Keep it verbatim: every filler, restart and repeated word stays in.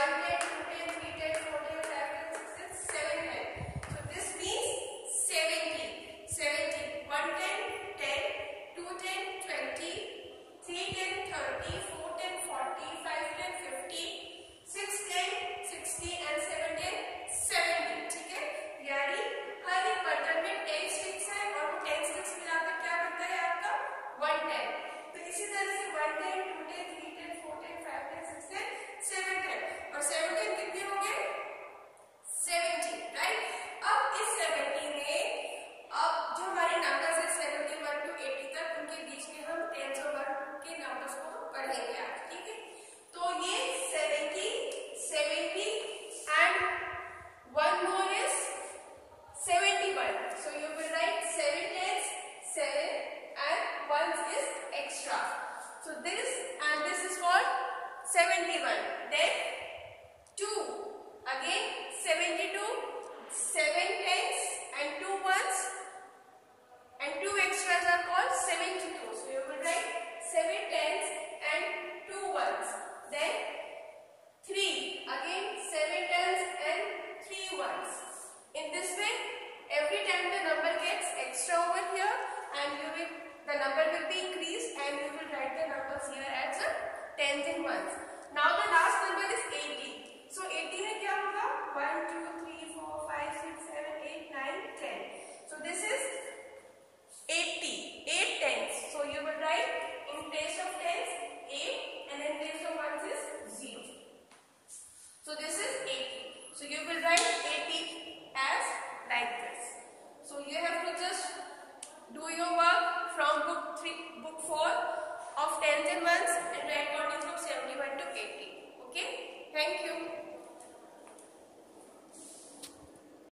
ten, two ten, three ten, four ten, five ten, six ten, seven ten. So this means seventy. seventy. one ten, ten, two ten, twenty, three ten, thirty, four ten, forty, five ten, fifty, six ten, sixty and seven ten, seventy. ठीक है, यानी हर एक बर्तन में ten sticks है और वो ten sticks मिलाकर क्या बनता है आपका one ten. तो इसी तरह से one ten, two ten, three ten, four ten, five ten, six ten, seven ten और seven ten कितने हो गए seventy, राइट. अब इस seventy में अब जो हमारे नंबर्स है seventy-one to eighty तक, उनके बीच में हम tens और one के नंबर्स को पढ़ेंगे आज. ठीक है, तो ये seventy, seventy and one more is seventy-one. So you will write seven tens, seven and one is extra. So this and this is for seventy-one. Then two, again seventy-two, seven tens and two ones and two extras are called seventy-two. So you will write seven tens and two ones. Then three, again seven tens and three ones. In this way, every time the number gets extra over here and you will, the number will be increased and you will write the numbers here as a tens and ones. Now the last number is eighty. So eighty में क्या होगा one, two, three, four, five, six, seven, eight, nine, ten. So this is eighty, eight tens. So you will write in place of tens eight and in place of ones is zero. So this is eighty. So you will write eighty as like this. So you have to just do your work from book three, book four of tens and ones and write counting from seventy-one to eighty. Okay? Thank you.